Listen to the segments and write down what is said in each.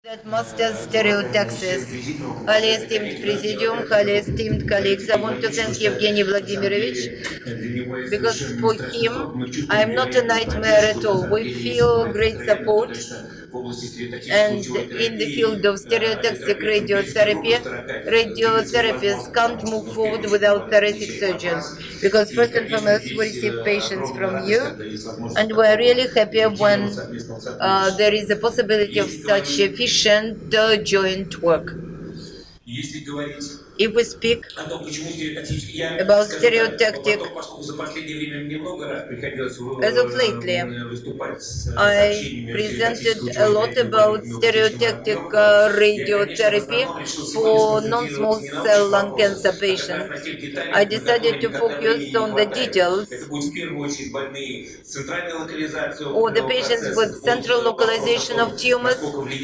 That master's stereotaxis. Highly esteemed Presidium, highly esteemed colleagues, I want to thank Evgeny Vladimirovich because for him, I'm not a nightmare at all. We feel great support, and in the field of stereotactic radiotherapy, radiotherapists can't move forward without thoracic surgeons because first and foremost, we receive patients from you, and we're really happy when there is a possibility of such efficient joint work. If we speak about stereotactic, as of lately, I presented a lot about stereotactic radiotherapy for non-small cell lung cancer patients. I decided to focus on the details or the patients with central localization of tumors,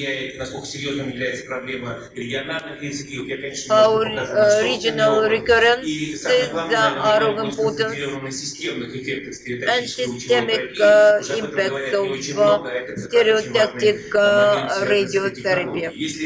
how regional recurrences are of importance, and systemic impacts of stereotactic radiotherapy.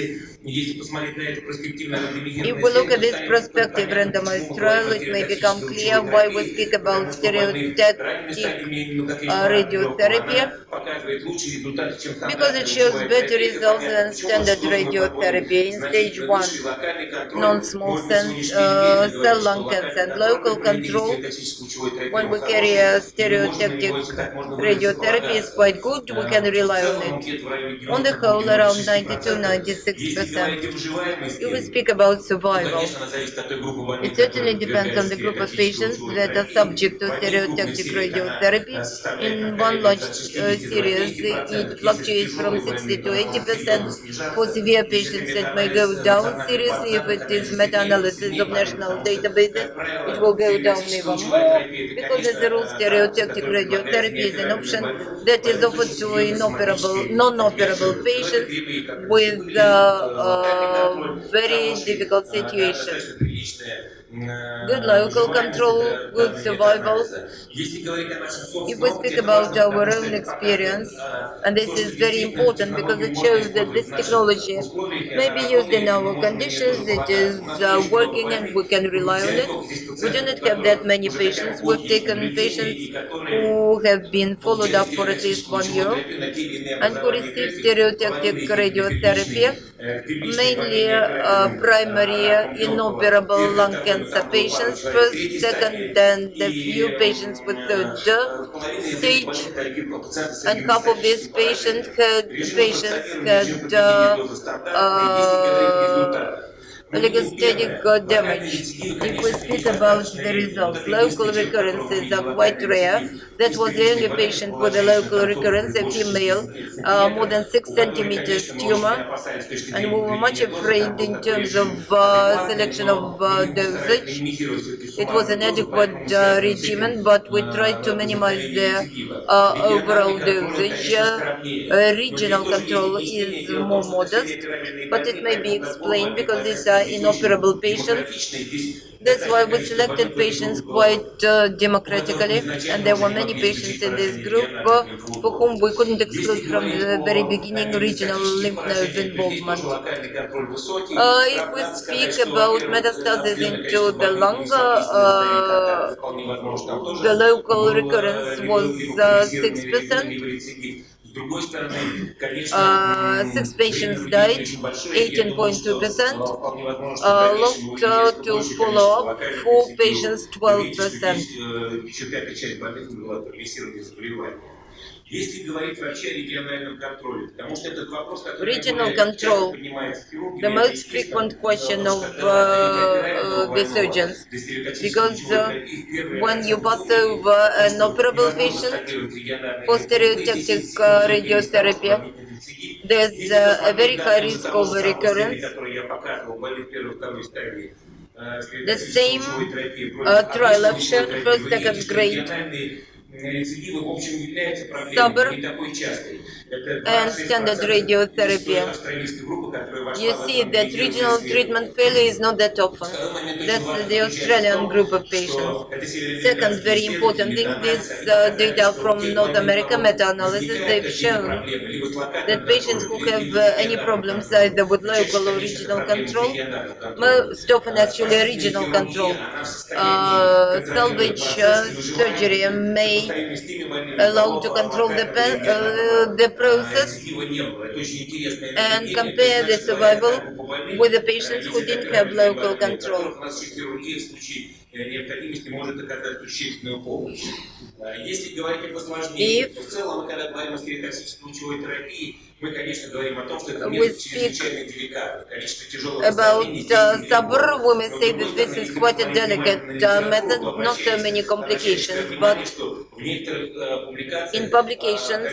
If we look at this prospective randomized trial, it may become clear why we speak about stereotactic radiotherapy, because it shows better results than standard radiotherapy in stage 1 non-small cell lung cancer and local control. When we carry a stereotactic radiotherapy is quite good, we can rely on it. On the whole, around 90–96%. If we speak about survival, it certainly depends on the group of patients that are subject to stereotactic radiotherapy. In one large series, it fluctuates from 60–80%. For severe patients, it may go down seriously. If it is meta-analysis of national databases, it will go down even more, because as a rule, stereotactic radiotherapy is an option that is offered to non-operable patients with very difficult situation. Good local control, good survival. If we speak about our own experience, and this is very important because it shows that this technology may be used in our conditions, it is working and we can rely on it. We do not have that many patients. We've taken patients who have been followed up for at least 1 year and who receive stereotactic radiotherapy, mainly primary inoperable lung cancer patients, first, second, and a few patients with third stage. And half of these patients had allostatic damage. If we speak about the results, local recurrences are quite rare. That was the only patient with a local recurrence, a female, more than 6 centimeters tumor, and we were much afraid in terms of selection of dosage. It was an adequate regimen, but we tried to minimize the overall dosage. Regional control is more modest, but it may be explained because these are inoperable patients. That's why we selected patients quite democratically, and there were many patients in this group for whom we couldn't exclude from the very beginning regional lymph nodes involvement. If we speak about metastasis into the lung, the local recurrence was 6%. 6 patients died, 18.2%. Lost to follow-up, 4 patients, 12%. Regional control, the most frequent question of the surgeons, because when you pass over an operable patient for stereotactic radiotherapy, there's a very high risk of recurrence. The same trial have shown first, second grade SABR and standard radiotherapy. You see that regional treatment failure is not that often. That's the Australian group of patients. Second very important thing, this data from North America meta-analysis, they've shown that patients who have any problems either with local or regional control, most often actually regional control, salvage surgery may allow to control the process and compare the survival with the patients who didn't have local control. If we speak about SABR, we may say that this is quite a delicate method, not so many complications, but in publications,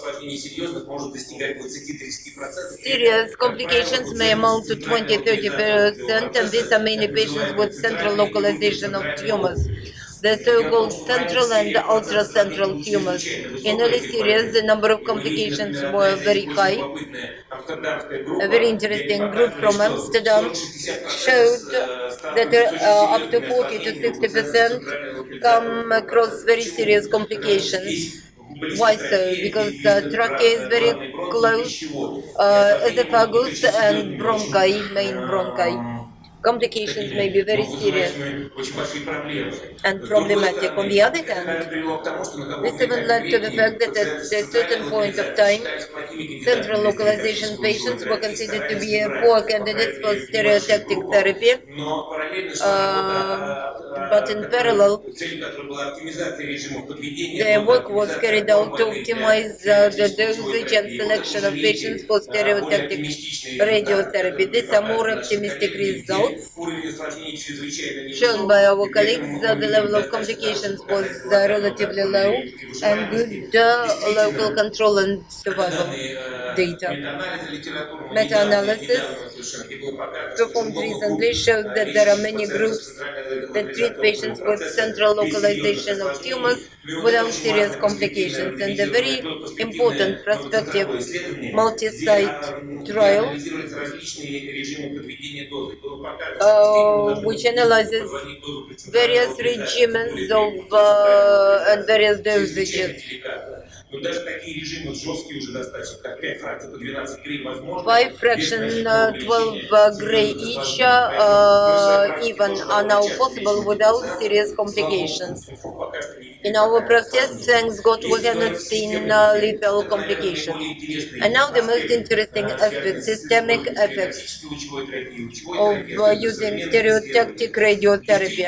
serious complications may amount to 20–30%, and these are mainly patients with central localization of tumors, the so-called central and ultracentral tumors. In early series, the number of complications were very high. A very interesting group from Amsterdam showed that up to 40–60% come across very serious complications. Why so? Because trachea is very close, esophagus and bronchi, main bronchi. Complications may be very serious and problematic. On the other hand, this even led to the fact that at a certain point of time, central localization patients were considered to be poor candidates for stereotactic therapy, but in parallel, the work was carried out to optimize the dosage and selection of patients for stereotactic radiotherapy. These are more optimistic results shown by our colleagues. The level of complications was relatively low and good local control and survival data. Meta-analysis performed recently showed that there are many groups that treat patients with central localization of tumors without serious complications, and a very important prospective multi-site trial which analyzes various regimens of and various dosages. 5 fraction 12 gray each even are now possible without serious complications. In our practice, thanks God, we haven't seen lethal complications. And now the most interesting aspect, systemic effects of using stereotactic radiotherapy.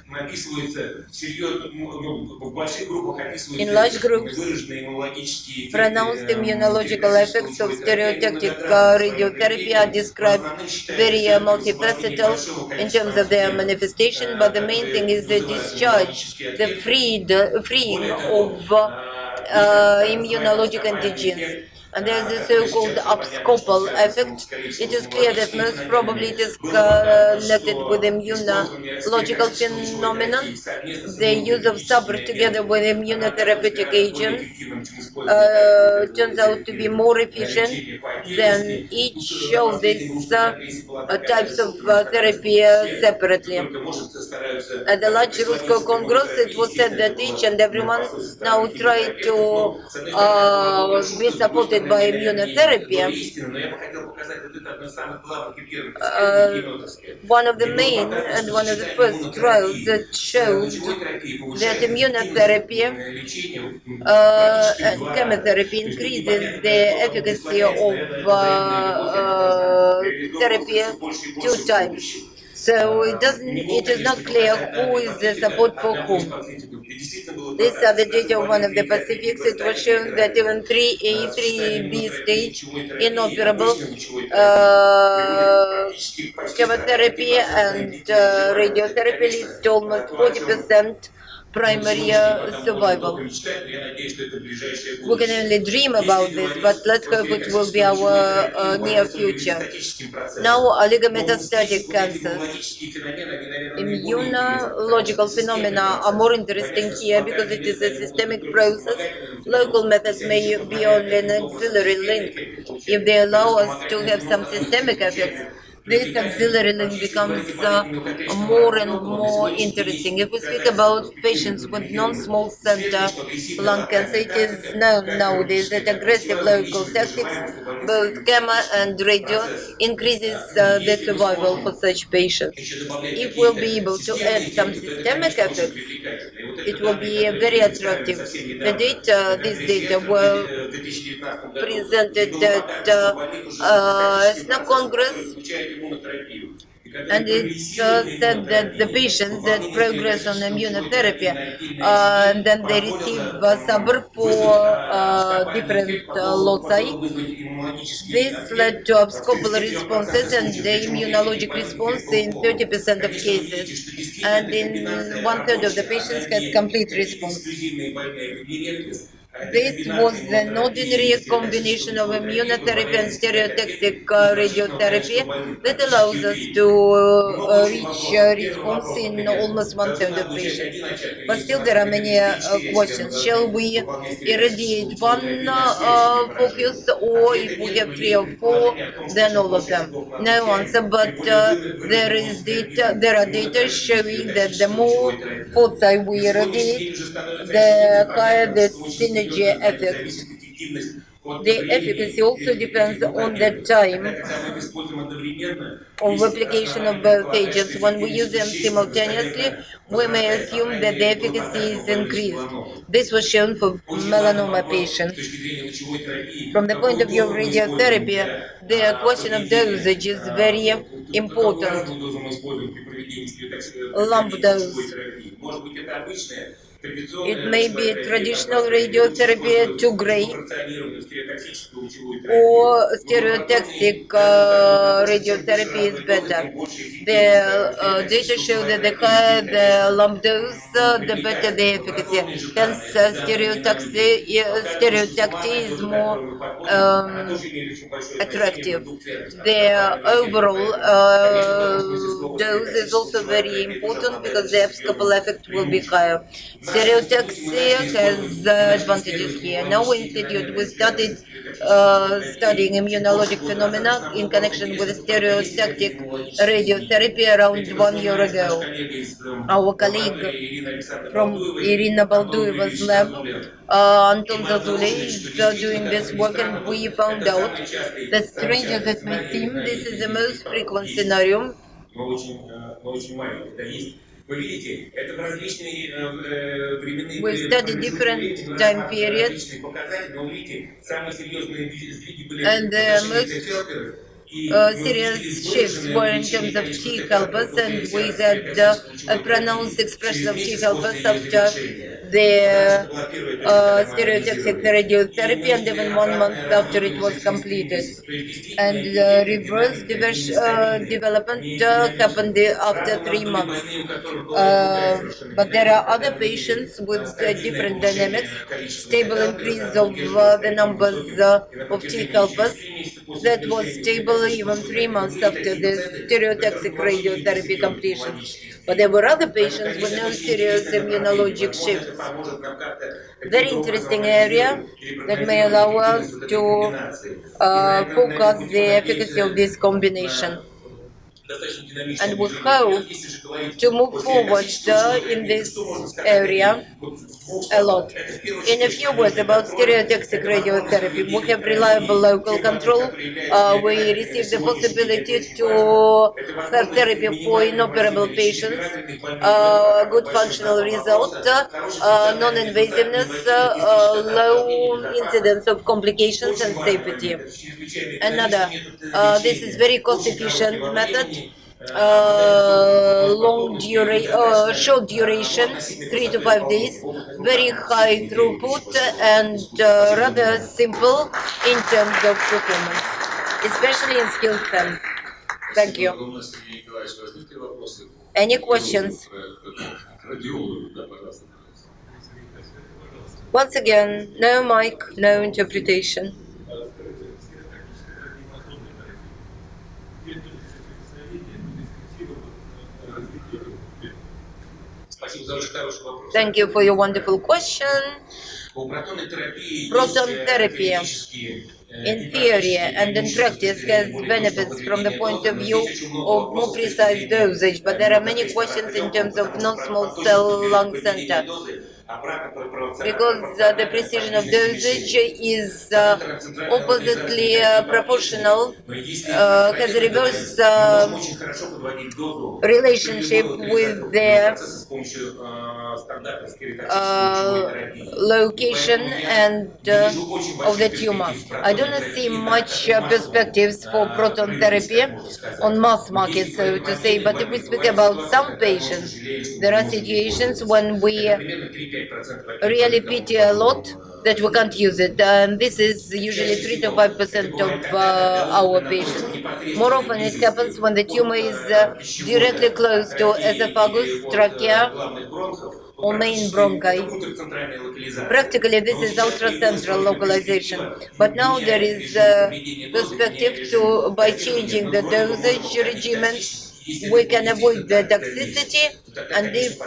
In large groups, pronounced immunological effects of stereotactic radiotherapy are described very multifaceted in terms of their manifestation, but the main thing is the discharge, the freeing of immunologic antigens. And there is the so-called abscopal effect. It is clear that most probably it is connected with immunological phenomenon. The use of SABR together with immunotherapeutic agents turns out to be more efficient than each of these types of therapy separately. At the large Rusko Congress, it was said that each and everyone now try to be supported by immunotherapy. One of the main and one of the first trials that showed that immunotherapy and chemotherapy increases the efficacy of therapy 2 times. So it is not clear who is the support for whom. These are the data of one of the Pacifics. It was shown that even 3A, 3B stage inoperable chemotherapy and radiotherapy leads to almost 40% primary survival. We can only dream about this, but let's hope it will be our near future. Now, oligometastatic cancers. Immunological phenomena are more interesting here because it is a systemic process. Local methods may be only an auxiliary link. If they allow us to have some systemic effects, this auxiliary link becomes more and more interesting. If we speak about patients with non-small center lung cancer, it is known nowadays that aggressive local tactics, both gamma and radio, increases the survival for such patients. If we'll be able to add some systemic effects, it will be very attractive. These data were presented at ESNA Congress, and it said that the patients that progress on immunotherapy and then they receive SABR for different loci. This led to abscopal responses and the immunologic response in 30% of cases, and in one-third of the patients had complete response. This was an ordinary combination of immunotherapy and stereotactic radiotherapy that allows us to reach response in almost one-third of patients. But still there are many questions. Shall we irradiate one focus, or if we have 3 or 4, then all of them? No answer, but there are data showing that the more foci we irradiate, the higher the synergy effect. The efficacy also depends on the time of application of both agents. When we use them simultaneously, we may assume that the efficacy is increased. This was shown for melanoma patients. From the point of view of radiotherapy, the question of dosage is very important. Lump dose. It may be traditional radiotherapy 2 gray or stereotactic radiotherapy is better. The data show that the higher the lump dose, the better the efficacy. Hence, stereotactic is more attractive. The overall dose is also very important because the abscopal effect will be higher. Stereotactic has advantages here. In our institute, we started studying immunologic phenomena in connection with stereotactic radiotherapy around 1 year ago. Our colleague from Irina Baldueva's lab, Anton Zazule, is doing this work, and we found out that, strange as it may seem, this is the most frequent scenario. We studied different time periods, and the most serious shifts were in terms of T helpers, and we had a pronounced expression of T helpers after the stereotactic radiotherapy, and even 1 month after it was completed. And reverse development happened after 3 months. But there are other patients with different dynamics, stable increase of the numbers of T helpers that was stable even 3 months after the stereotactic radiotherapy completion. But there were other patients with no serious immunologic shifts. Very interesting area that may allow us to focus the efficacy of this combination. And we hope to move forward in this area a lot. In a few words about stereotactic radiotherapy, we have reliable local control. We receive the possibility to have therapy for inoperable patients, good functional result, non-invasiveness, low incidence of complications, and safety. Another, this is very cost-efficient method. Short duration, 3 to 5 days, very high throughput, and rather simple in terms of performance, especially in skilled hands. Thank you. Any questions? Once again, no mic, no interpretation. Thank you for your wonderful question. Proton therapy in theory and in practice has benefits from the point of view of more precise dosage, but there are many questions in terms of non-small cell lung center, because the precision of dosage is oppositely proportional, has a reverse relationship with the location and of the tumor. I do not see much perspectives for proton therapy on mass market, so to say, but if we speak about some patients, there are situations when we really pity a lot that we can't use it, and this is usually 3 to 5% of our patients. More often it happens when the tumor is directly close to esophagus, trachea, or main bronchi. Practically, this is ultracentral localization. But now there is a perspective to, by changing the dosage regimen, we can avoid the toxicity, and if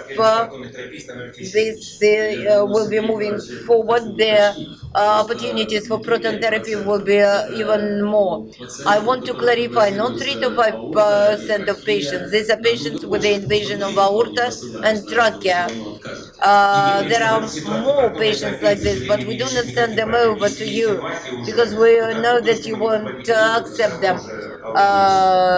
this will be moving forward, the opportunities for proton therapy will be even more. I want to clarify, not 3 to 5% of patients. These are patients with the invasion of aorta and trachea. There are more patients like this, but we do not send them over to you because we know that you won't accept them.